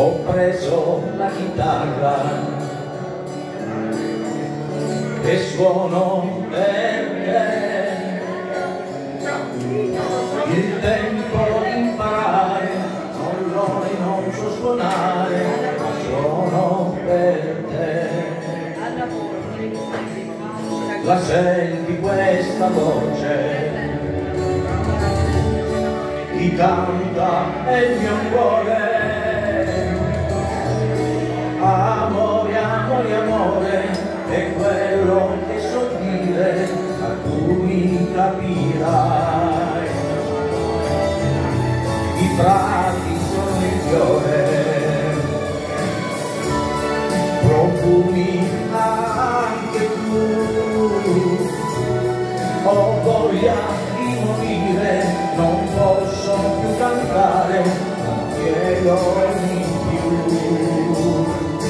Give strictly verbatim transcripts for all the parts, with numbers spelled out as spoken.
ho preso la chitarra e suono per te. Il tempo di imparare non l'ho e non so suonare, ma suono per te. La senti questa voce? Chi canta è il mio cuore. Amore, amore, amore, è quello che so dire, ma tu mi capirai. I prati sono il fiore, profumi anche tu. Ho voglia di morire, non posso più cantare, non chiedo di più.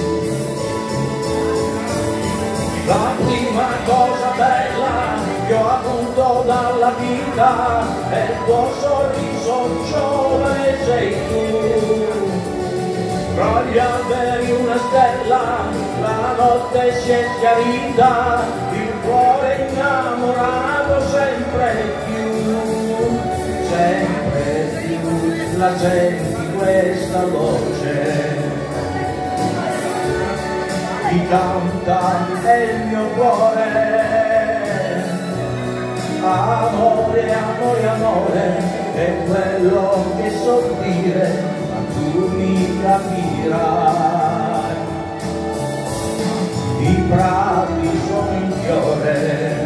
La prima cosa bella che ho avuto dalla vita è il tuo sorriso giovane, sei tu. Tra gli alberi una stella, la notte si è chiarita, il cuore innamorato sempre più, sempre più. La senti questa voce? Chi canta è il mio cuore. Amore, amore, amore, è quello che so dire, ma tu mi capirai. I prati sono in fiore,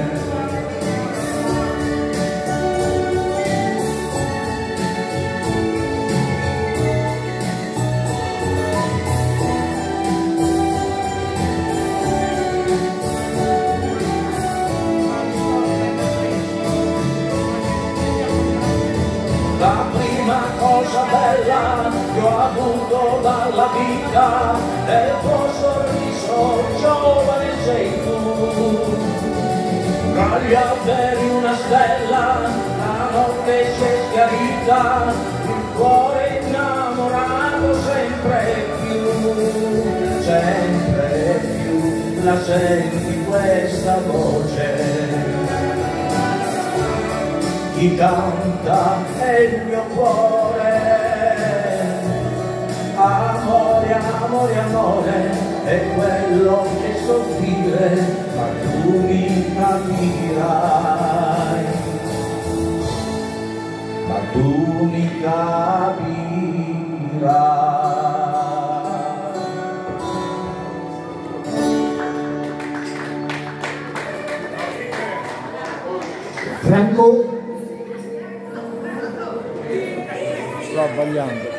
la prima cosa bella che ho avuto dalla vita è il tuo sorriso giovane, sei tu. Tra gli alberi una stella, la notte si è schiarita, il cuore innamorato sempre più, sempre più. La senti questa voce? Chi canta è il mio cuore. Amore, amore, amore, è quello che so dire, ma tu mi capirai, ma tu mi capirai. Franco sta sbagliando.